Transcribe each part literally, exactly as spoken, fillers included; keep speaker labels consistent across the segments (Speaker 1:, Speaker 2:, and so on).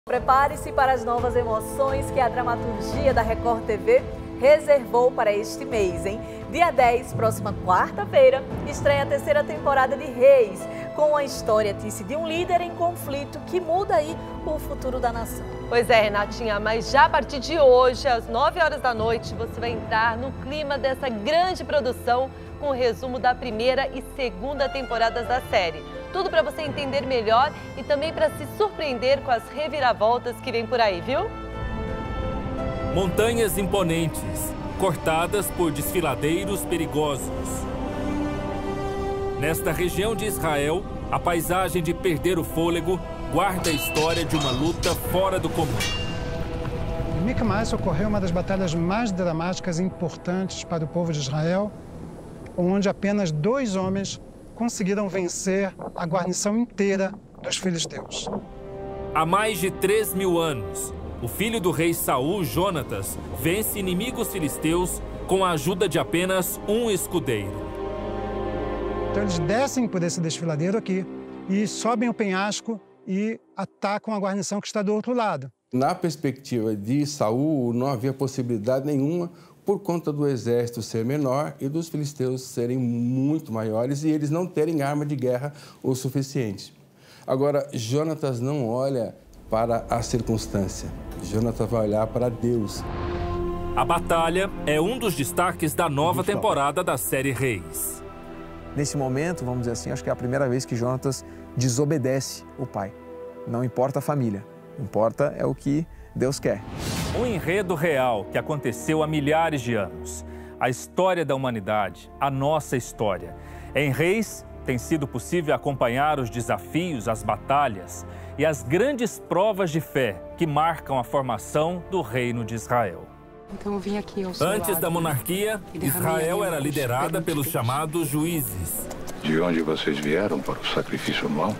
Speaker 1: Prepare-se para as novas emoções que a dramaturgia da Record T V reservou para este mês, hein? Dia dez, próxima quarta-feira, estreia a terceira temporada de Reis, com a história, Tice, de um líder em conflito que muda aí o futuro da nação.
Speaker 2: Pois é, Renatinha, mas já a partir de hoje, às nove horas da noite, você vai entrar no clima dessa grande produção com o resumo da primeira e segunda temporadas da série. Tudo para você entender melhor e também para se surpreender com as reviravoltas que vem por aí, viu?
Speaker 3: Montanhas imponentes, cortadas por desfiladeiros perigosos. Nesta região de Israel, a paisagem de perder o fôlego guarda a história de uma luta fora do comum.
Speaker 4: Em Miquimais ocorreu uma das batalhas mais dramáticas e importantes para o povo de Israel, onde apenas dois homens conseguiram vencer a guarnição inteira dos filisteus.
Speaker 3: Há mais de três mil anos, o filho do rei Saul, Jonatas, vence inimigos filisteus com a ajuda de apenas um escudeiro.
Speaker 4: Então eles descem por esse desfiladeiro aqui e sobem o penhasco e atacam a guarnição que está do outro lado.
Speaker 5: Na perspectiva de Saul, não havia possibilidade nenhuma por conta do exército ser menor e dos filisteus serem muito maiores e eles não terem arma de guerra o suficiente. Agora, Jonatas não olha para a circunstância. Jonatas vai olhar para Deus.
Speaker 3: A batalha é um dos destaques da nova temporada da série Reis.
Speaker 6: Nesse momento, vamos dizer assim, acho que é a primeira vez que Jonatas desobedece o pai. Não importa a família, importa é o que Deus quer.
Speaker 3: Um enredo real que aconteceu há milhares de anos. A história da humanidade, a nossa história. Em Reis, tem sido possível acompanhar os desafios, as batalhas e as grandes provas de fé que marcam a formação do reino de Israel.
Speaker 7: Então eu vim aqui ao seu
Speaker 3: Antes
Speaker 7: lado,
Speaker 3: da monarquia, Israel era liderada pelos chamados juízes.
Speaker 8: De onde vocês vieram para o sacrifício anual?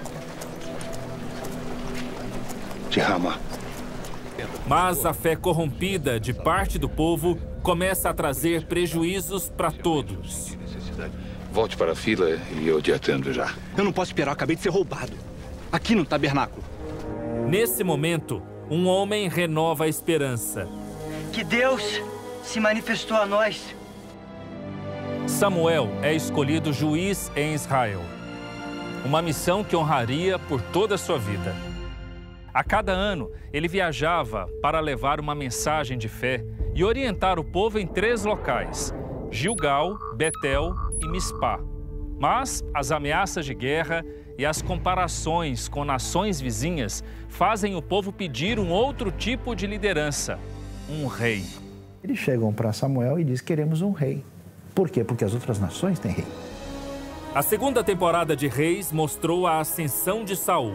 Speaker 8: De Ramá.
Speaker 3: Mas a fé corrompida de parte do povo começa a trazer prejuízos para todos.
Speaker 8: Volte para a fila e eu te atendo já.
Speaker 9: Eu não posso esperar, eu acabei de ser roubado. Aqui no tabernáculo.
Speaker 3: Nesse momento, um homem renova a esperança.
Speaker 10: Que Deus se manifestou a nós.
Speaker 3: Samuel é escolhido juiz em Israel. Uma missão que honraria por toda a sua vida. A cada ano, ele viajava para levar uma mensagem de fé e orientar o povo em três locais: Gilgal, Betel e Mispá. Mas as ameaças de guerra e as comparações com nações vizinhas fazem o povo pedir um outro tipo de liderança, um rei.
Speaker 11: Eles chegam para Samuel e dizem: queremos um rei. Por quê? Porque as outras nações têm rei.
Speaker 3: A segunda temporada de Reis mostrou a ascensão de Saul.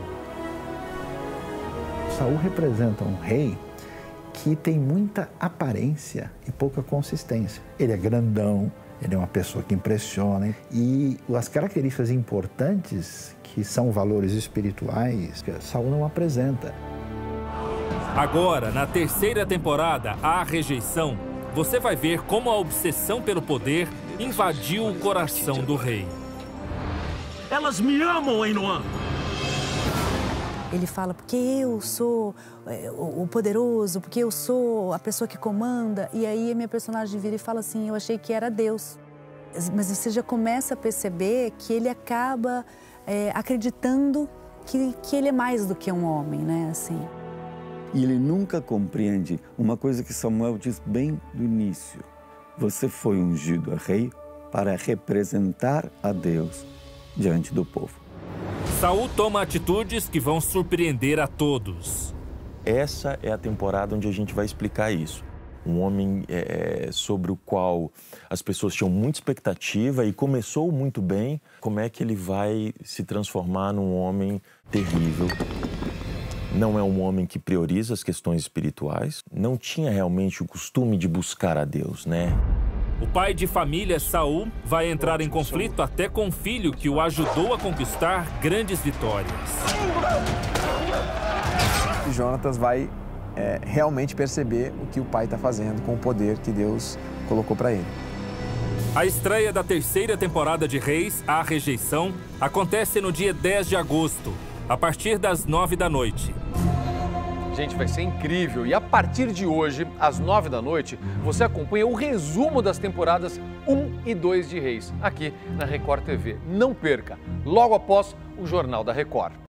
Speaker 11: Saul representa um rei que tem muita aparência e pouca consistência. Ele é grandão, ele é uma pessoa que impressiona. E as características importantes, que são valores espirituais, que Saul não apresenta.
Speaker 3: Agora, na terceira temporada, A Rejeição, você vai ver como a obsessão pelo poder invadiu o coração do rei.
Speaker 12: Elas me amam, Einoam!
Speaker 13: Ele fala, porque eu sou é, o, o poderoso, porque eu sou a pessoa que comanda. E aí a minha personagem vira e fala assim, eu achei que era Deus. Mas você já começa a perceber que ele acaba é, acreditando que, que ele é mais do que um homem, né, assim.
Speaker 14: E ele nunca compreende uma coisa que Samuel diz bem no início. Você foi ungido a rei para representar a Deus diante do povo.
Speaker 3: Saul toma atitudes que vão surpreender a todos.
Speaker 15: Essa é a temporada onde a gente vai explicar isso. Um homem é, sobre o qual as pessoas tinham muita expectativa e começou muito bem. Como é que ele vai se transformar num homem terrível? Não é um homem que prioriza as questões espirituais. Não tinha realmente o costume de buscar a Deus, né?
Speaker 3: O pai de família, Saul, vai entrar em conflito até com o filho que o ajudou a conquistar grandes vitórias.
Speaker 6: Jonatas vai é, realmente perceber o que o pai está fazendo com o poder que Deus colocou para ele.
Speaker 3: A estreia da terceira temporada de Reis, A Rejeição, acontece no dia dez de agosto, a partir das nove da noite.
Speaker 7: Gente, vai ser incrível. E a partir de hoje, às nove da noite, você acompanha o resumo das temporadas um e dois de Reis, aqui na Record T V. Não perca, logo após o Jornal da Record.